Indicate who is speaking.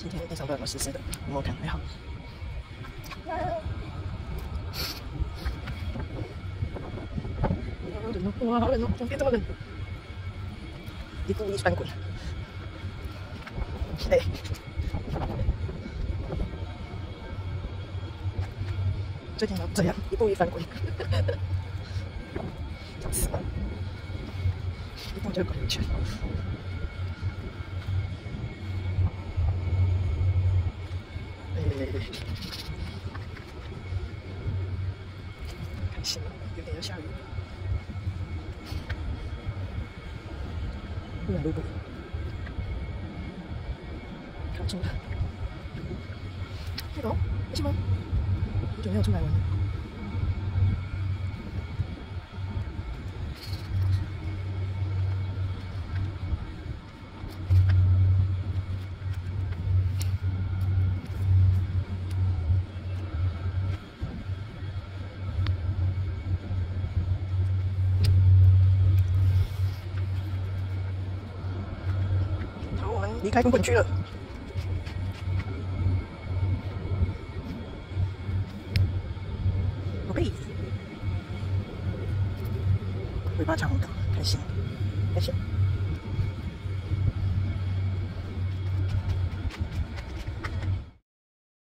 Speaker 1: 今天地上都有湿湿的，有没有看？还好。好冷哦！哇，好冷哦！怎么变这么冷？一步一翻滚。哎，最近要这样一步一翻滚，笑死了！一步就滚一圈。开心，有点要下雨了。不能路过，卡住了。那个，你去吗？好久没有出来玩了。好，我们离开滚滚区了。宝贝，尾巴长的，开心，开心。